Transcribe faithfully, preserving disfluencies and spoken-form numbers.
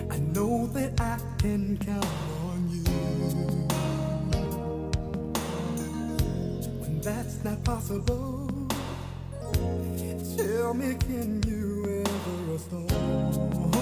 I know that I can count on you. When that's not possible, tell me, can you ever restore